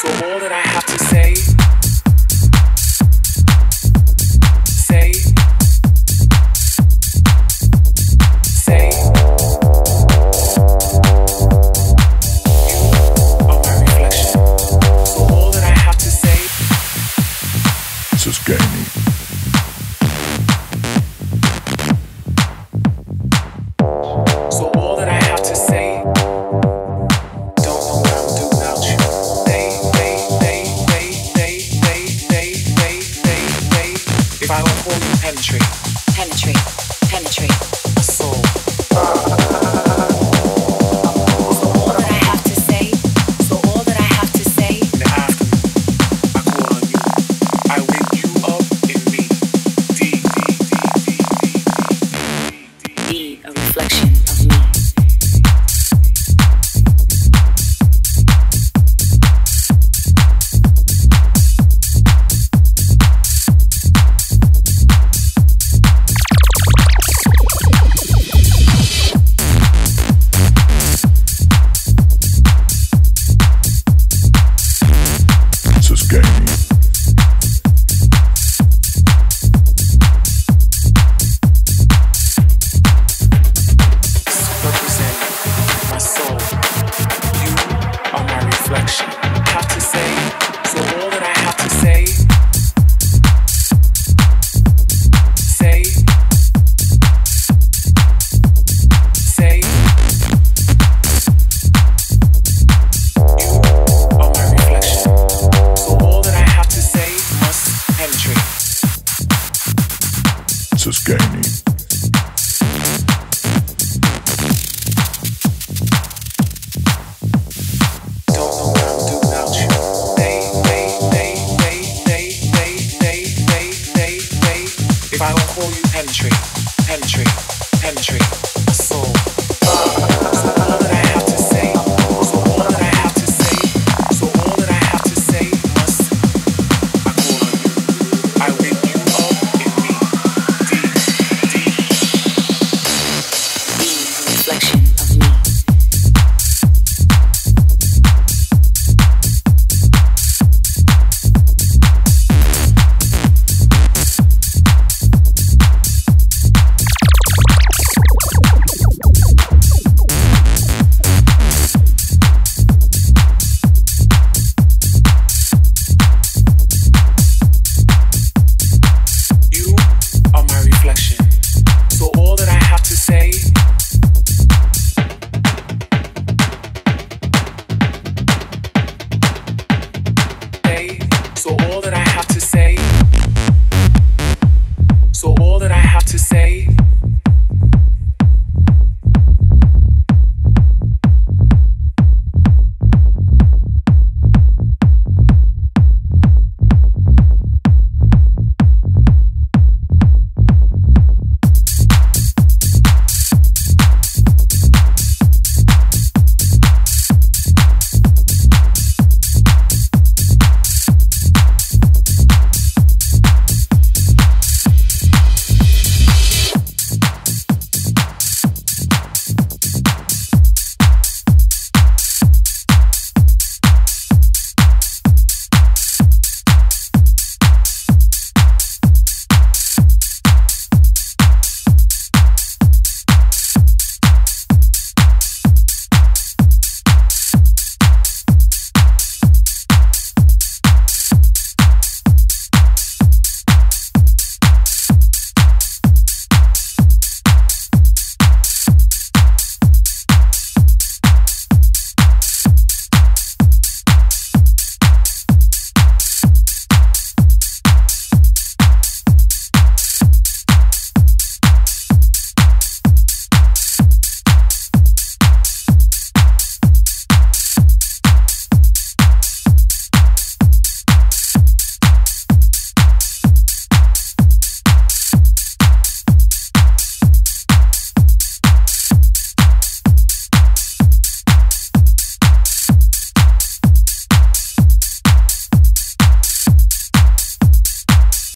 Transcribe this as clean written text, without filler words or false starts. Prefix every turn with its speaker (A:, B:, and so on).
A: So all that I have to say, say, you are my reflection. So all that I have to say,
B: Suscani.
A: so all that I have to say, don't know what I would do without you. If I don't call you penetrate,
C: Penetrate, penetrate.
A: my soul.
C: All that I have to say, so all that I have to say,
A: The afternoon, I call on you. I wake you up in me.
C: be a reflection of me.
B: Suscani.
A: Represent my soul. You are my reflection. Have to say, so all that I have to say, say, you are my reflection. So all that I have to say must penetrate.
B: Suscani.
A: Don't know what I would do without you. If I don't call you penetrate, penetrate.